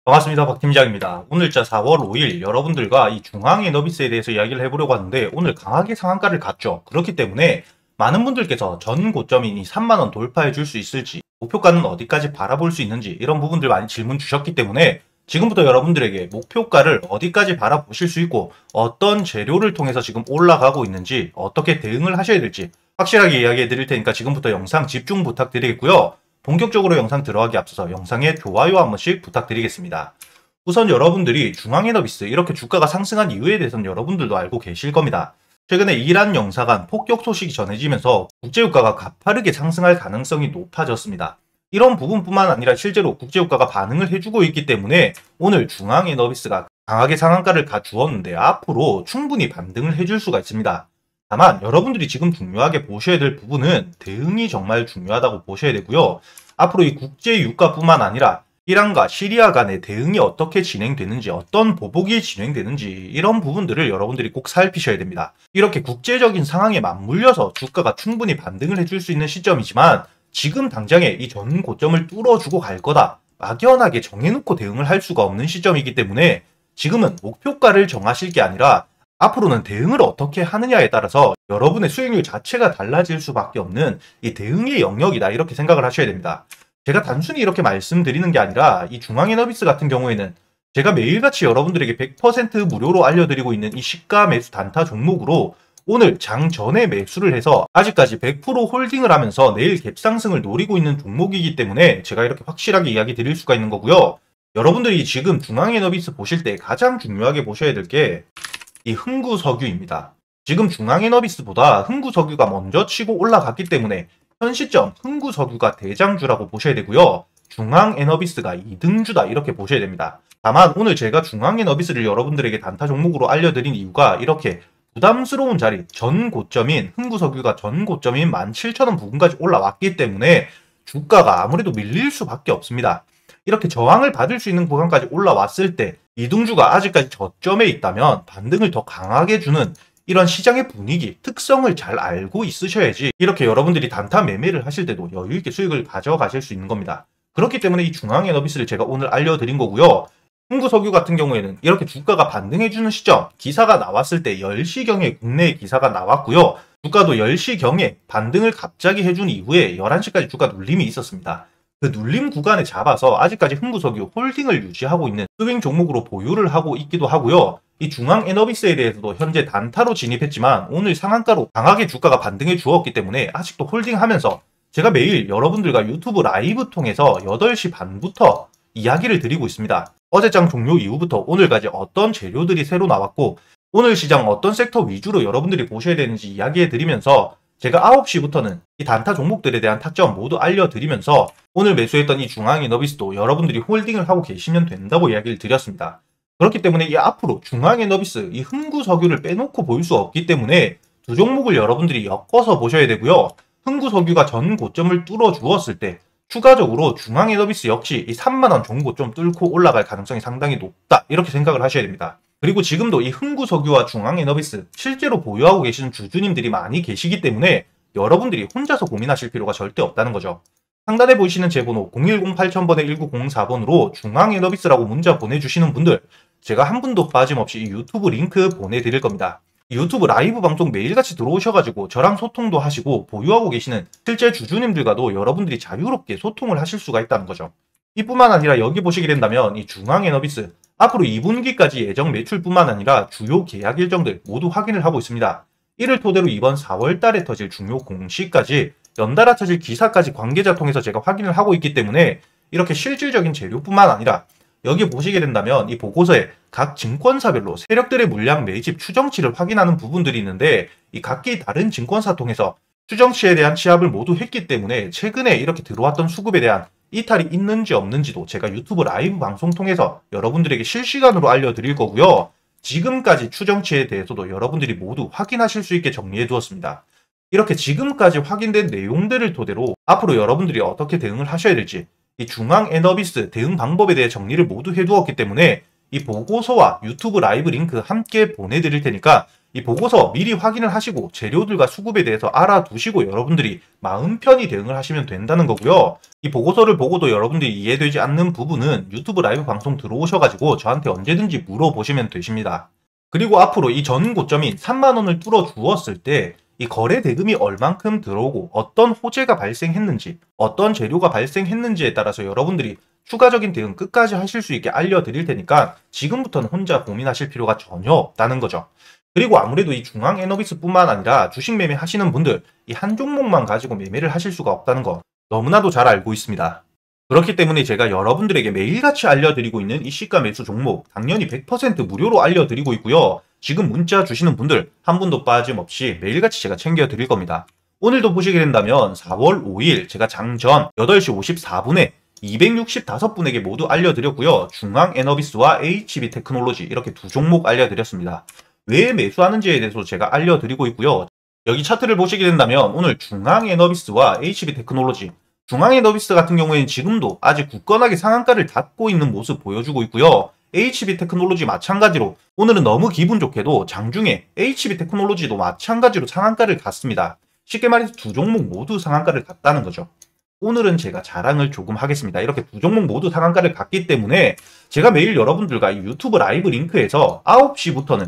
반갑습니다. 박 팀장입니다. 오늘자 4월 5일 여러분들과 이 중앙에너비스에 대해서 이야기를 해보려고 하는데 오늘 강하게 상한가를 갔죠. 그렇기 때문에 많은 분들께서 전 고점인 이 3만원 돌파해 줄 수 있을지, 목표가는 어디까지 바라볼 수 있는지 이런 부분들 많이 질문 주셨기 때문에 지금부터 여러분들에게 목표가를 어디까지 바라보실 수 있고 어떤 재료를 통해서 지금 올라가고 있는지 어떻게 대응을 하셔야 될지 확실하게 이야기해 드릴 테니까 지금부터 영상 집중 부탁드리겠고요. 본격적으로 영상 들어가기 앞서서 영상에 좋아요 한 번씩 부탁드리겠습니다. 우선 여러분들이 중앙에너비스 이렇게 주가가 상승한 이유에 대해서는 여러분들도 알고 계실 겁니다. 최근에 이란 영사관 폭격 소식이 전해지면서 국제유가가 가파르게 상승할 가능성이 높아졌습니다. 이런 부분뿐만 아니라 실제로 국제유가가 반응을 해주고 있기 때문에 오늘 중앙에너비스가 강하게 상한가를 가주었는데 앞으로 충분히 반등을 해줄 수가 있습니다. 다만 여러분들이 지금 중요하게 보셔야 될 부분은 대응이 정말 중요하다고 보셔야 되고요. 앞으로 이 국제 유가뿐만 아니라 이란과 시리아 간의 대응이 어떻게 진행되는지, 어떤 보복이 진행되는지 이런 부분들을 여러분들이 꼭 살피셔야 됩니다. 이렇게 국제적인 상황에 맞물려서 주가가 충분히 반등을 해줄 수 있는 시점이지만 지금 당장에 이 전 고점을 뚫어주고 갈 거다. 막연하게 정해놓고 대응을 할 수가 없는 시점이기 때문에 지금은 목표가를 정하실 게 아니라 앞으로는 대응을 어떻게 하느냐에 따라서 여러분의 수익률 자체가 달라질 수밖에 없는 이 대응의 영역이다 이렇게 생각을 하셔야 됩니다. 제가 단순히 이렇게 말씀드리는 게 아니라 이 중앙에너비스 같은 경우에는 제가 매일같이 여러분들에게 100% 무료로 알려드리고 있는 이 시가 매수 단타 종목으로 오늘 장 전에 매수를 해서 아직까지 100% 홀딩을 하면서 내일 갭상승을 노리고 있는 종목이기 때문에 제가 이렇게 확실하게 이야기 드릴 수가 있는 거고요. 여러분들이 지금 중앙에너비스 보실 때 가장 중요하게 보셔야 될게 이 흥구석유입니다. 지금 중앙에너비스보다 흥구석유가 먼저 치고 올라갔기 때문에 현 시점 흥구석유가 대장주라고 보셔야 되고요. 중앙에너비스가 2등주다 이렇게 보셔야 됩니다. 다만 오늘 제가 중앙에너비스를 여러분들에게 단타 종목으로 알려드린 이유가 이렇게 부담스러운 자리, 전 고점인 흥구석유가 전 고점인 17,000원 부근까지 올라왔기 때문에 주가가 아무래도 밀릴 수밖에 없습니다. 이렇게 저항을 받을 수 있는 구간까지 올라왔을 때 이등주가 아직까지 저점에 있다면 반등을 더 강하게 주는 이런 시장의 분위기, 특성을 잘 알고 있으셔야지 이렇게 여러분들이 단타 매매를 하실 때도 여유있게 수익을 가져가실 수 있는 겁니다. 그렇기 때문에 이 중앙에너비스를 제가 오늘 알려드린 거고요. 흥구석유 같은 경우에는 이렇게 주가가 반등해주는 시점, 기사가 나왔을 때 10시경에 국내에 기사가 나왔고요. 주가도 10시경에 반등을 갑자기 해준 이후에 11시까지 주가 눌림이 있었습니다. 그 눌림 구간에 잡아서 아직까지 흥구석유 홀딩을 유지하고 있는 스윙 종목으로 보유를 하고 있기도 하고요. 이 중앙에너비스에 대해서도 현재 단타로 진입했지만 오늘 상한가로 강하게 주가가 반등해 주었기 때문에 아직도 홀딩하면서 제가 매일 여러분들과 유튜브 라이브 통해서 8시 반부터 이야기를 드리고 있습니다. 어제장 종료 이후부터 오늘까지 어떤 재료들이 새로 나왔고 오늘 시장 어떤 섹터 위주로 여러분들이 보셔야 되는지 이야기해 드리면서 제가 9시부터는 이 단타 종목들에 대한 타점 모두 알려드리면서 오늘 매수했던 이 중앙에너비스도 여러분들이 홀딩을 하고 계시면 된다고 이야기를 드렸습니다. 그렇기 때문에 이 앞으로 중앙에너비스, 이 흥구석유를 빼놓고 볼 수 없기 때문에 두 종목을 여러분들이 엮어서 보셔야 되고요. 흥구석유가 전 고점을 뚫어 주었을 때 추가적으로 중앙에너비스 역시 이 3만원 종고점 뚫고 올라갈 가능성이 상당히 높다 이렇게 생각을 하셔야 됩니다. 그리고 지금도 이 흥구석유와 중앙에너비스 실제로 보유하고 계시는 주주님들이 많이 계시기 때문에 여러분들이 혼자서 고민하실 필요가 절대 없다는 거죠. 상단에 보이시는 제 번호 010-8000번에 1904번으로 중앙에너비스라고 문자 보내주시는 분들 제가 한 분도 빠짐없이 이 유튜브 링크 보내드릴 겁니다. 유튜브 라이브 방송 매일같이 들어오셔가지고 저랑 소통도 하시고 보유하고 계시는 실제 주주님들과도 여러분들이 자유롭게 소통을 하실 수가 있다는 거죠. 이뿐만 아니라 여기 보시게 된다면 이 중앙에너비스 앞으로 2분기까지 예정 매출뿐만 아니라 주요 계약 일정들 모두 확인을 하고 있습니다. 이를 토대로 이번 4월 달에 터질 중요 공시까지 연달아 터질 기사까지 관계자 통해서 제가 확인을 하고 있기 때문에 이렇게 실질적인 재료뿐만 아니라 여기 보시게 된다면 이 보고서에 각 증권사별로 세력들의 물량 매집 추정치를 확인하는 부분들이 있는데 이 각기 다른 증권사 통해서 추정치에 대한 취합을 모두 했기 때문에 최근에 이렇게 들어왔던 수급에 대한 이탈이 있는지 없는지도 제가 유튜브 라이브 방송 통해서 여러분들에게 실시간으로 알려드릴 거고요. 지금까지 추정치에 대해서도 여러분들이 모두 확인하실 수 있게 정리해 두었습니다. 이렇게 지금까지 확인된 내용들을 토대로 앞으로 여러분들이 어떻게 대응을 하셔야 될지 이 중앙에너비스 대응 방법에 대해 정리를 모두 해두었기 때문에 이 보고서와 유튜브 라이브 링크 함께 보내드릴 테니까 이 보고서 미리 확인을 하시고 재료들과 수급에 대해서 알아두시고 여러분들이 마음 편히 대응을 하시면 된다는 거고요. 이 보고서를 보고도 여러분들이 이해되지 않는 부분은 유튜브 라이브 방송 들어오셔가지고 저한테 언제든지 물어보시면 되십니다. 그리고 앞으로 이 전 고점인 3만원을 뚫어주었을 때 이 거래 대금이 얼만큼 들어오고 어떤 호재가 발생했는지, 어떤 재료가 발생했는지에 따라서 여러분들이 추가적인 대응 끝까지 하실 수 있게 알려드릴 테니까 지금부터는 혼자 고민하실 필요가 전혀 없다는 거죠. 그리고 아무래도 이 중앙 에너비스뿐만 아니라 주식 매매 하시는 분들 이 한 종목만 가지고 매매를 하실 수가 없다는 거 너무나도 잘 알고 있습니다. 그렇기 때문에 제가 여러분들에게 매일같이 알려드리고 있는 이 시가 매수 종목 당연히 100% 무료로 알려드리고 있고요. 지금 문자 주시는 분들 한 분도 빠짐없이 매일같이 제가 챙겨드릴 겁니다. 오늘도 보시게 된다면 4월 5일 제가 장전 8시 54분에 265분에게 모두 알려드렸고요. 중앙 에너비스와 HB 테크놀로지 이렇게 두 종목 알려드렸습니다. 왜 매수하는지에 대해서 제가 알려드리고 있고요. 여기 차트를 보시게 된다면 오늘 중앙 에너비스와 HB 테크놀로지 중앙 에너비스 같은 경우에는 지금도 아직 굳건하게 상한가를 닫고 있는 모습 보여주고 있고요. HB 테크놀로지 마찬가지로 오늘은 너무 기분 좋게도 장중에 HB 테크놀로지도 마찬가지로 상한가를 닫습니다. 쉽게 말해서 두 종목 모두 상한가를 닫다는 거죠. 오늘은 제가 자랑을 조금 하겠습니다. 이렇게 두 종목 모두 상한가를 닫기 때문에 제가 매일 여러분들과 이 유튜브 라이브 링크에서 9시부터는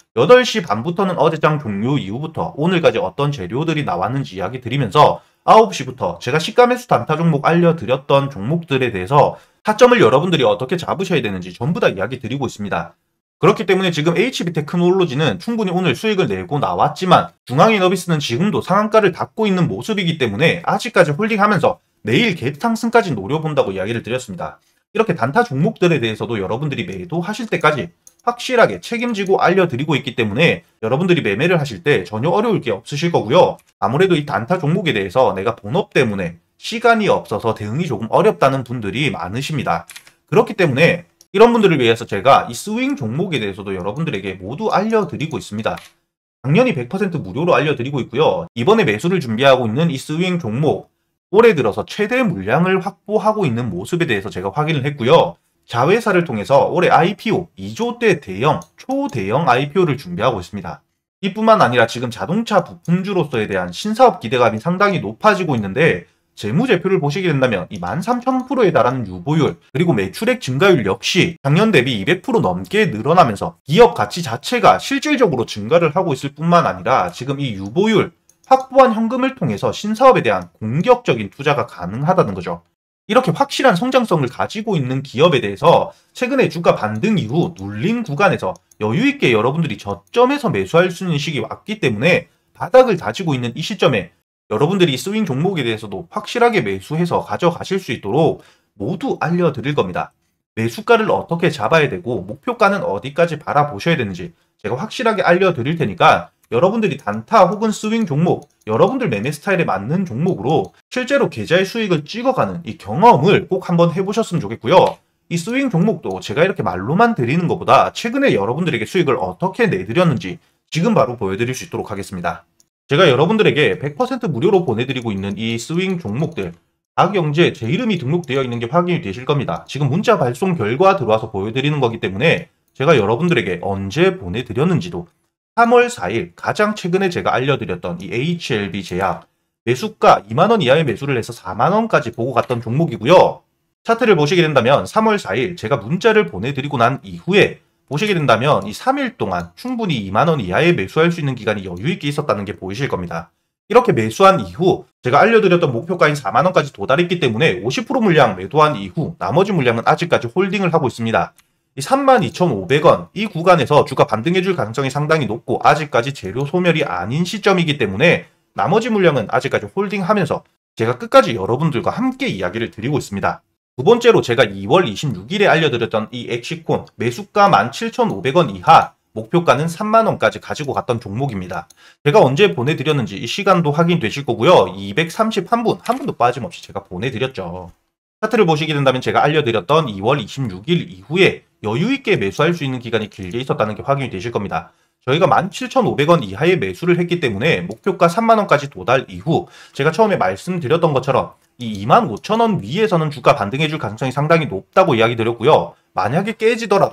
8시 반부터는 어제장 종료 이후부터 오늘까지 어떤 재료들이 나왔는지 이야기 드리면서 9시부터 제가 시가 매수 단타 종목 알려드렸던 종목들에 대해서 타점을 여러분들이 어떻게 잡으셔야 되는지 전부 다 이야기 드리고 있습니다. 그렇기 때문에 지금 HB 테크놀로지는 충분히 오늘 수익을 내고 나왔지만 중앙에너비스는 지금도 상한가를 닫고 있는 모습이기 때문에 아직까지 홀딩하면서 내일 갭 상승까지 노려본다고 이야기를 드렸습니다. 이렇게 단타 종목들에 대해서도 여러분들이 매도하실 때까지 확실하게 책임지고 알려드리고 있기 때문에 여러분들이 매매를 하실 때 전혀 어려울 게 없으실 거고요. 아무래도 이 단타 종목에 대해서 내가 본업 때문에 시간이 없어서 대응이 조금 어렵다는 분들이 많으십니다. 그렇기 때문에 이런 분들을 위해서 제가 이 스윙 종목에 대해서도 여러분들에게 모두 알려드리고 있습니다. 당연히 100% 무료로 알려드리고 있고요. 이번에 매수를 준비하고 있는 이 스윙 종목 올해 들어서 최대 물량을 확보하고 있는 모습에 대해서 제가 확인을 했고요. 자회사를 통해서 올해 IPO 2조대 대형, 초대형 IPO를 준비하고 있습니다. 이뿐만 아니라 지금 자동차 부품주로서에 대한 신사업 기대감이 상당히 높아지고 있는데 재무제표를 보시게 된다면 이 13,000%에 달하는 유보율 그리고 매출액 증가율 역시 작년 대비 200% 넘게 늘어나면서 기업 가치 자체가 실질적으로 증가를 하고 있을 뿐만 아니라 지금 이 유보율 확보한 현금을 통해서 신사업에 대한 공격적인 투자가 가능하다는 거죠. 이렇게 확실한 성장성을 가지고 있는 기업에 대해서 최근에 주가 반등 이후 눌린 구간에서 여유있게 여러분들이 저점에서 매수할 수 있는 시기 왔기 때문에 바닥을 다지고 있는 이 시점에 여러분들이 스윙 종목에 대해서도 확실하게 매수해서 가져가실 수 있도록 모두 알려드릴 겁니다. 매수가를 어떻게 잡아야 되고 목표가는 어디까지 바라보셔야 되는지 제가 확실하게 알려드릴 테니까 여러분들이 단타 혹은 스윙 종목, 여러분들 매매 스타일에 맞는 종목으로 실제로 계좌의 수익을 찍어가는 이 경험을 꼭 한번 해보셨으면 좋겠고요. 이 스윙 종목도 제가 이렇게 말로만 드리는 것보다 최근에 여러분들에게 수익을 어떻게 내드렸는지 지금 바로 보여드릴 수 있도록 하겠습니다. 제가 여러분들에게 100% 무료로 보내드리고 있는 이 스윙 종목들 다경제 제 이름이 등록되어 있는 게 확인이 되실 겁니다. 지금 문자 발송 결과 들어와서 보여드리는 거기 때문에 제가 여러분들에게 언제 보내드렸는지도 3월 4일 가장 최근에 제가 알려드렸던 이 HLB 제약 매수가 2만원 이하의 매수를 해서 4만원까지 보고 갔던 종목이고요. 차트를 보시게 된다면 3월 4일 제가 문자를 보내드리고 난 이후에 보시게 된다면 이 3일 동안 충분히 2만원 이하에 매수할 수 있는 기간이 여유있게 있었다는 게 보이실 겁니다. 이렇게 매수한 이후 제가 알려드렸던 목표가인 4만원까지 도달했기 때문에 50% 물량 매도한 이후 나머지 물량은 아직까지 홀딩을 하고 있습니다. 이 32,500원 이 구간에서 주가 반등해줄 가능성이 상당히 높고 아직까지 재료 소멸이 아닌 시점이기 때문에 나머지 물량은 아직까지 홀딩하면서 제가 끝까지 여러분들과 함께 이야기를 드리고 있습니다. 두 번째로 제가 2월 26일에 알려드렸던 이 엑시콘 매수가 17,500원 이하 목표가는 3만원까지 가지고 갔던 종목입니다. 제가 언제 보내드렸는지 이 시간도 확인되실 거고요. 231분, 한 분도 빠짐없이 제가 보내드렸죠. 차트를 보시게 된다면 제가 알려드렸던 2월 26일 이후에 여유있게 매수할 수 있는 기간이 길게 있었다는 게 확인이 되실 겁니다. 저희가 17,500원 이하의 매수를 했기 때문에 목표가 3만원까지 도달 이후 제가 처음에 말씀드렸던 것처럼 이 25,000원 위에서는 주가 반등해줄 가능성이 상당히 높다고 이야기 드렸고요. 만약에 깨지더라도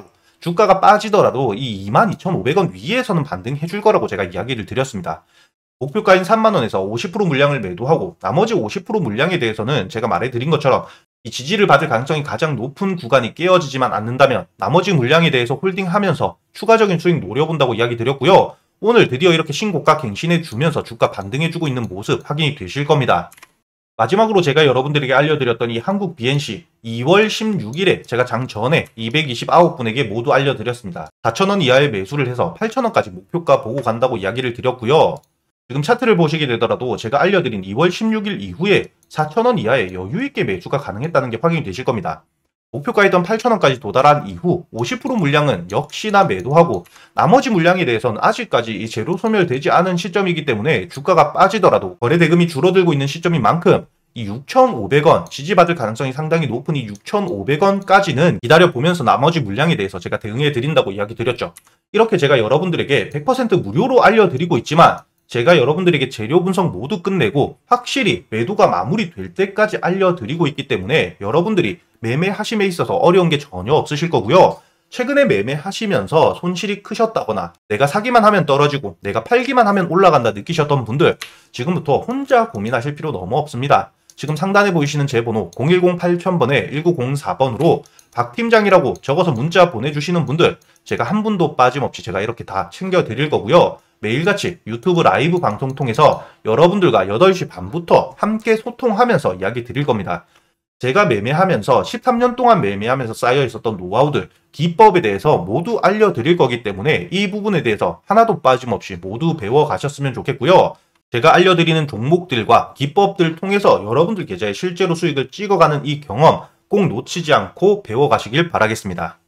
주가가 빠지더라도 이 22,500원 위에서는 반등해 줄 거라고 제가 이야기를 드렸습니다. 목표가인 3만원에서 50% 물량을 매도하고 나머지 50% 물량에 대해서는 제가 말해드린 것처럼 이 지지를 받을 가능성이 가장 높은 구간이 깨어지지만 않는다면 나머지 물량에 대해서 홀딩하면서 추가적인 수익 노려본다고 이야기 드렸고요. 오늘 드디어 이렇게 신고가 갱신해 주면서 주가 반등해주고 있는 모습 확인이 되실 겁니다. 마지막으로 제가 여러분들에게 알려드렸던 이 한국 BNC 2월 16일에 제가 장 전에 229분에게 모두 알려드렸습니다. 4,000원 이하의 매수를 해서 8,000원까지 목표가 보고 간다고 이야기를 드렸고요. 지금 차트를 보시게 되더라도 제가 알려드린 2월 16일 이후에 4,000원 이하의 여유있게 매수가 가능했다는 게 확인이 되실 겁니다. 목표가였던 8,000원까지 도달한 이후 50% 물량은 역시나 매도하고 나머지 물량에 대해서는 아직까지 이 제로 소멸되지 않은 시점이기 때문에 주가가 빠지더라도 거래대금이 줄어들고 있는 시점인 만큼 이 6,500원 지지받을 가능성이 상당히 높은 이 6,500원까지는 기다려보면서 나머지 물량에 대해서 제가 대응해 드린다고 이야기 드렸죠. 이렇게 제가 여러분들에게 100% 무료로 알려드리고 있지만 제가 여러분들에게 재료 분석 모두 끝내고 확실히 매도가 마무리될 때까지 알려드리고 있기 때문에 여러분들이 매매하심에 있어서 어려운 게 전혀 없으실 거고요. 최근에 매매하시면서 손실이 크셨다거나 내가 사기만 하면 떨어지고 내가 팔기만 하면 올라간다 느끼셨던 분들 지금부터 혼자 고민하실 필요 너무 없습니다. 지금 상단에 보이시는 제 번호 010-8000번에 1904번으로 박 팀장이라고 적어서 문자 보내주시는 분들 제가 한 분도 빠짐없이 제가 이렇게 다 챙겨드릴 거고요. 매일같이 유튜브 라이브 방송 통해서 여러분들과 8시 반부터 함께 소통하면서 이야기 드릴 겁니다. 제가 매매하면서 13년 동안 매매하면서 쌓여 있었던 노하우들, 기법에 대해서 모두 알려드릴 거기 때문에 이 부분에 대해서 하나도 빠짐없이 모두 배워가셨으면 좋겠고요. 제가 알려드리는 종목들과 기법들 통해서 여러분들 계좌에 실제로 수익을 찍어가는 이 경험 꼭 놓치지 않고 배워가시길 바라겠습니다.